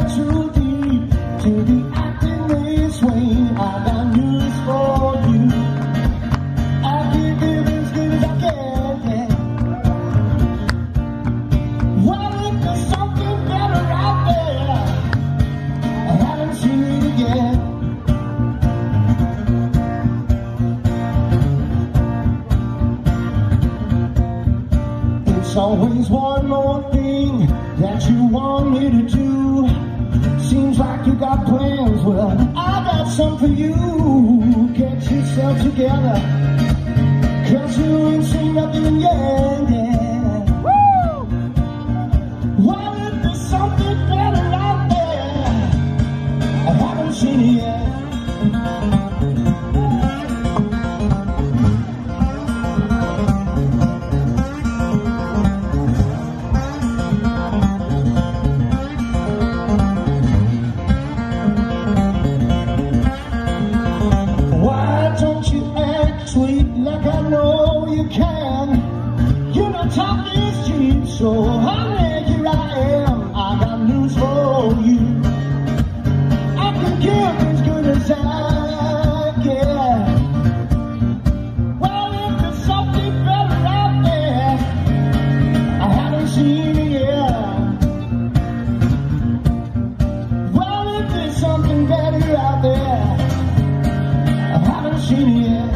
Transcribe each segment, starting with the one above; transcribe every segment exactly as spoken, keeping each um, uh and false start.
too deep to be acting this way. I got news for you. I can give as good as I can, yeah. Well, if there's something better out there, I haven't seen it yet. It's always one more thing that you want me to do. Seems like you got plans, well, I got some for you. Get yourself together, cause you ain't seen nothing yet, yeah. Woo! Well, if there's something better out there, I haven't seen it yet. Like I know you can. You know talk is cheap, so honey, here I am. I got news for you. I can give as good as I can. Well, if there's something better out there, I haven't seen it yet. Well, if there's something better out there, I haven't seen it yet.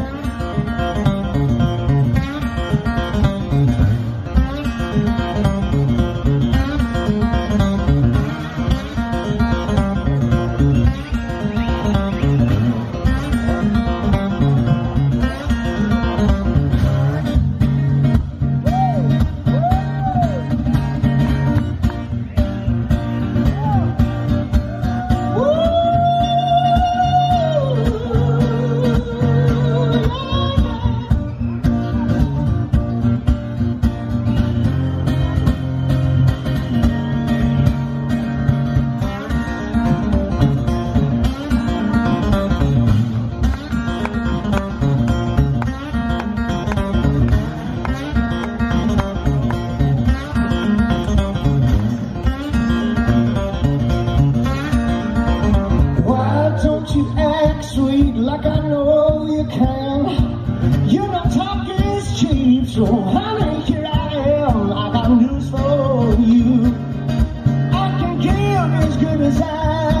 You act sweet like I know you can. You know talk is cheap, so honey, here I am. I got news for you. I can give as good as I